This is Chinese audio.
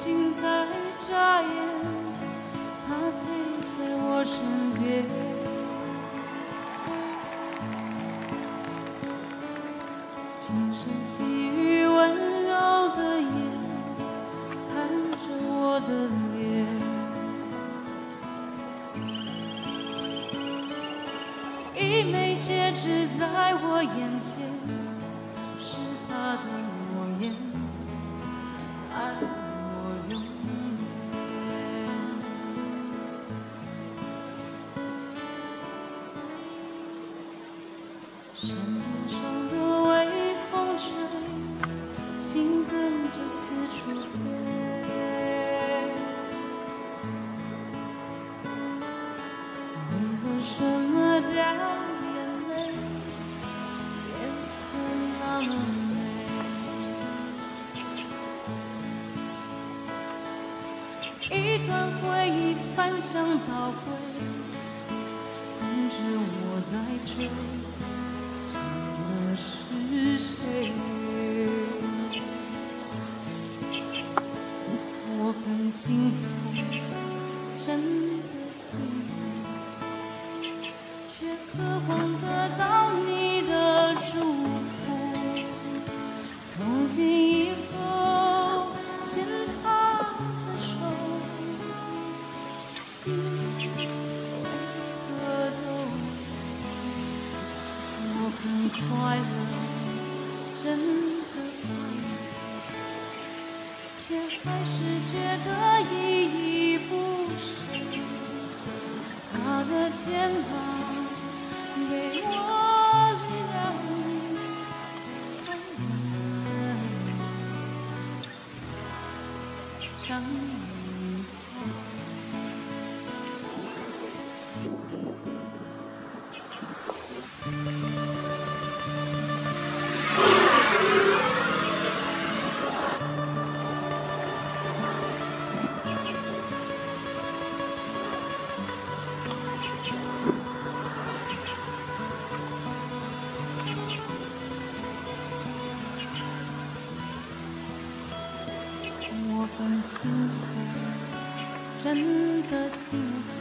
睛在眨眼，他陪在我身边。轻声细语温柔的眼，看着我的脸。一枚戒指在我眼前，是他的诺言，爱我永远。山巅上的微风吹，心跟着四处飞。为了什么掉眼泪？颜色那么美，一段回忆翻箱倒柜，跟着我在追。是谁？我很幸福，真的幸福，却渴望得到你的祝福。从今以后，牵他的手，心为何都我很快乐。真的快乐，却还是觉得依依不舍。他的肩膀给我力量，才能让你好。我很幸福，真的幸福。